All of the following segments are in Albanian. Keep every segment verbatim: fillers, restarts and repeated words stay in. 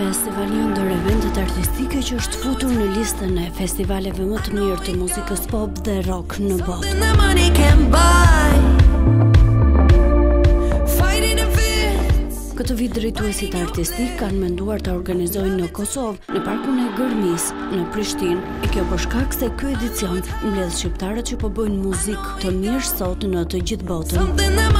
Festival një ndër eventet artistike që është futur në listën e festivaleve më të mirë të muzikës pop dhe rock në botë. Këtë vit drejtuesit artistik kanë menduar të organizojnë në Kosovë, në parkun e Gërmis, në Prishtinë, e kjo për shkak se ky edicion mbledh shqiptarët që po bëjnë muzikë të mirë sot në të gjithë botën.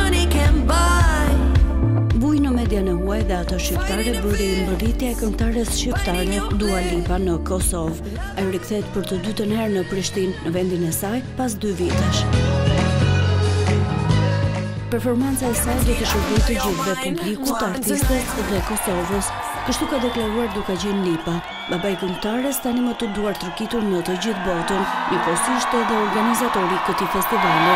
Buj në median e huaj dhe ato shqiptare bëri mbërritja e këngëtares shqiptare Dua Lipa në Kosovë. Ai rikthehet për të dytën herë në Prishtinë, në vendin e saj pas dy vitesh. Performanca e saj do të shërbejë të gjithëve, publikut, artistët dhe Kosovës. Kështu ka deklaruar duke qenë Lipa, baba i këngëtares tani më të duar trëkitur në të gjithë botën, njëkohësisht edhe organizatori i këtij festivali.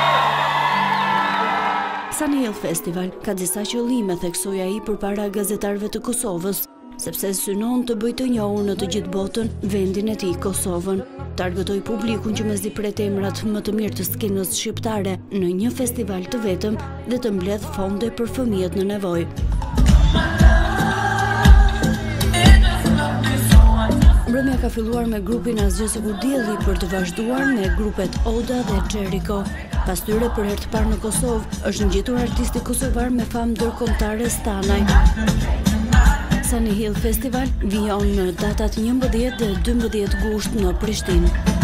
Sunny Hill Festival ka disa qëllime, theksoi ai përpara gazetarëve të Kosovës, sepse synon të bëjë të njohur në të gjithë botën vendin e tij, Kosovën, të argëtoj publikun që mezi pret emrat më të mirë të skenës shqiptare në një festival të vetëm dhe të mbledh fonde për fëmijët në nevojë. Mbrëmja ka filluar me grupin Asgjë se kur dielli për të vazhduar me grupet Oda dhe Jericho. Pas tyre për herë të parë në Kosovë është ngjitur artisti kosovar me famë ndërkombëtare Stanaj. Sunny Hill Festival vijon në datat njëmbëdhjetë dhe dymbëdhjetë gusht në Prishtinë.